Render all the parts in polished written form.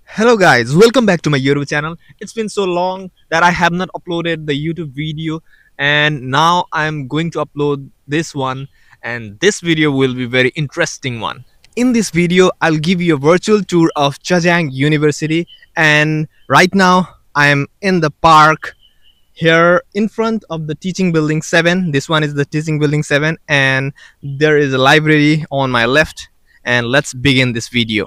Hello guys, welcome back to my YouTube channel. It's been so long that I have not uploaded the YouTube video, and now I'm going to upload this one, and this video will be very interesting one. In this video, I'll give you a virtual tour of Zhejiang University, and right now I'm in the park here in front of the teaching building 7. This one is the teaching building 7, and there is a library on my left, and let's begin this video.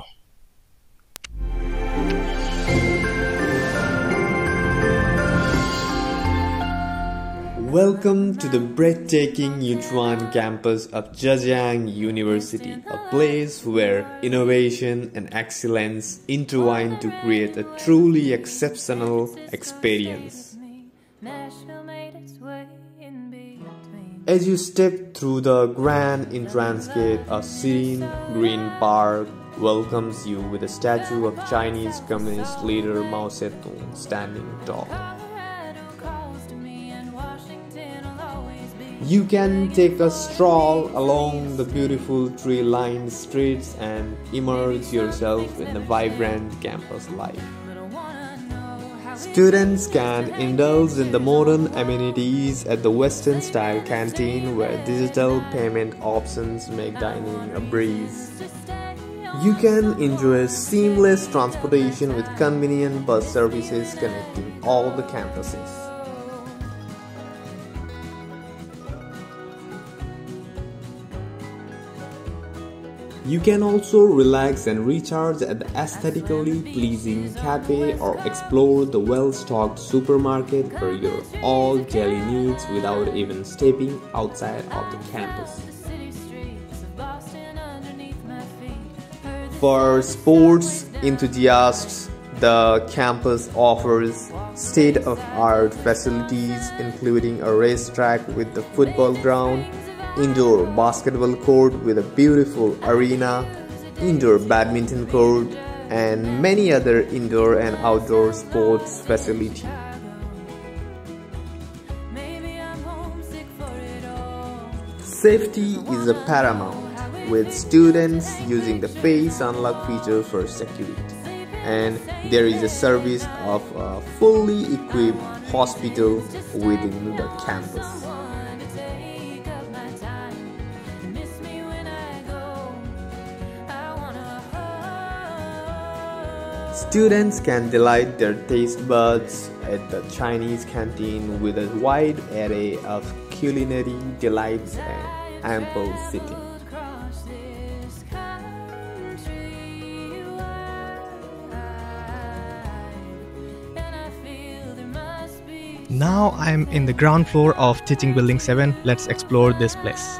Welcome to the breathtaking Yuquan Campus of Zhejiang University, a place where innovation and excellence intertwine to create a truly exceptional experience. As you step through the grand entrance gate, a serene green park welcomes you with a statue of Chinese Communist leader Mao Zedong standing tall. You can take a stroll along the beautiful tree-lined streets and immerse yourself in the vibrant campus life. Students can indulge in the modern amenities at the Western-style canteen where digital payment options make dining a breeze. You can enjoy seamless transportation with convenient bus services connecting all the campuses. You can also relax and recharge at the aesthetically pleasing cafe or explore the well-stocked supermarket for your all daily needs without even stepping outside of the campus. For sports enthusiasts, the campus offers state-of-the-art facilities including a racetrack with the football ground, indoor basketball court with a beautiful arena, indoor badminton court, and many other indoor and outdoor sports facilities. Safety is a paramount, with students using the face unlock feature for security, and there is a service of a fully equipped hospital within the campus. Students can delight their taste buds at the Chinese canteen with a wide array of culinary delights and ample seating. Now I'm in the ground floor of Teaching Building 7. Let's explore this place.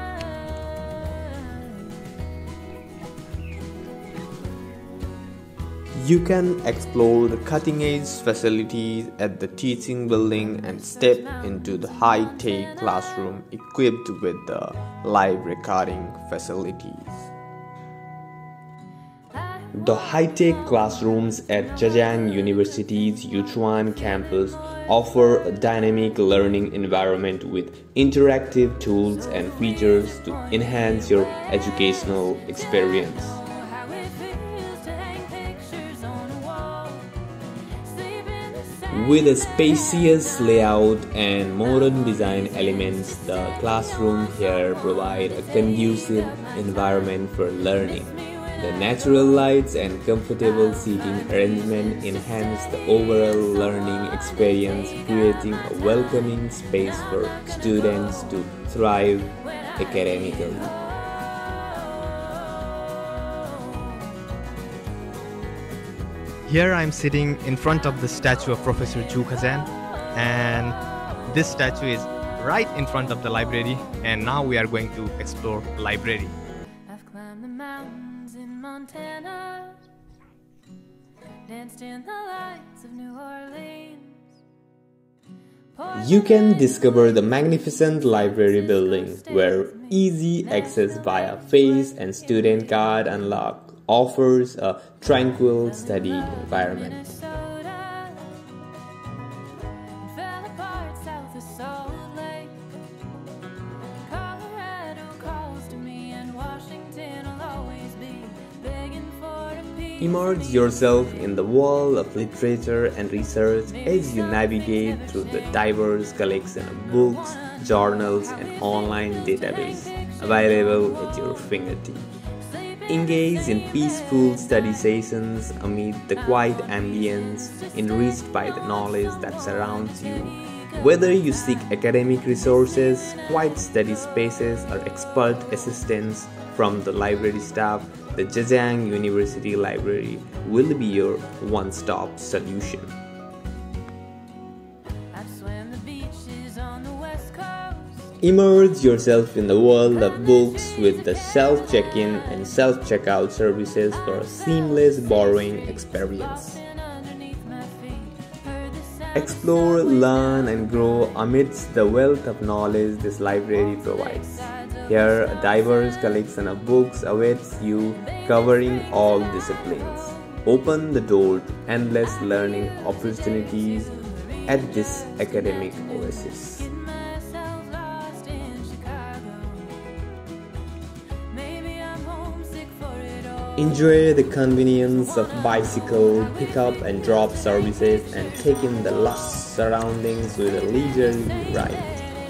You can explore the cutting-edge facilities at the teaching building and step into the high-tech classroom equipped with the live recording facilities. The high-tech classrooms at Zhejiang University's Yuquan Campus offer a dynamic learning environment with interactive tools and features to enhance your educational experience. With a spacious layout and modern design elements, the classroom here provide a conducive environment for learning. The natural lights and comfortable seating arrangement enhance the overall learning experience, creating a welcoming space for students to thrive academically. Here I'm sitting in front of the statue of Professor Zhu Kazan, and this statue is right in front of the library, and now we are going to explore the library. I've climbed the mountains in Montana, danced in the lights of New Orleans. You can discover the magnificent library building where easy access via face and student card unlock offers a tranquil study environment. Colorado calls to me, and Washington will always be begging for a piece. Immerse yourself in the world of literature and research as you navigate through the diverse collection of books, journals, and online database available at your fingertips. Engage in peaceful study sessions amid the quiet ambience enriched by the knowledge that surrounds you. Whether you seek academic resources, quiet study spaces, or expert assistance from the library staff, the Zhejiang University Library will be your one-stop solution. Immerse yourself in the world of books with the self-check-in and self-checkout services for a seamless borrowing experience. Explore, learn, and grow amidst the wealth of knowledge this library provides. Here, a diverse collection of books awaits you covering all disciplines. Open the door to endless learning opportunities at this academic oasis. Enjoy the convenience of bicycle pickup and drop services and take in the lush surroundings with a leisurely ride.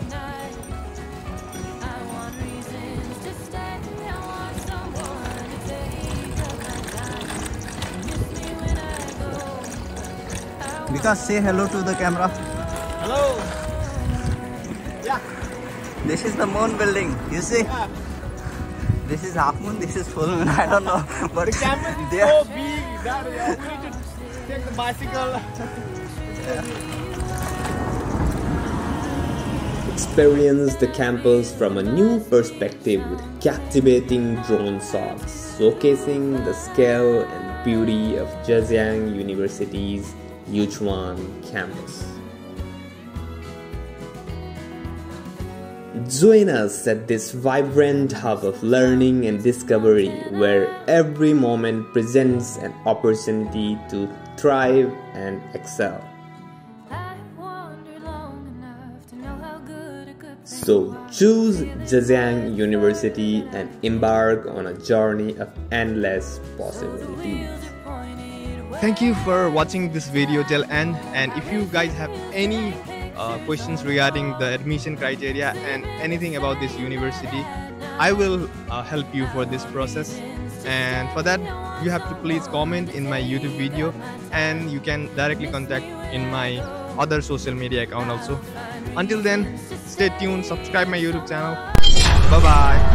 Bikash, say hello to the camera. Hello. Yeah. This is the moon building. You see? Yeah. This is half moon, this is full moon. I don't know. But The campus is so big that we need to take the bicycle. Experience the campus from a new perspective with captivating drone shots, showcasing the scale and beauty of Zhejiang University's Yuquan Campus. Join us at this vibrant hub of learning and discovery where every moment presents an opportunity to thrive and excel. So choose Zhejiang University and embark on a journey of endless possibilities. Thank you for watching this video till end, and if you guys have any questions regarding the admission criteria and anything about this university, I will help you for this process. And for that, you have to please comment in my YouTube video, and you can directly contact in my other social media account also. Until then, stay tuned, subscribe my YouTube channel. Bye bye.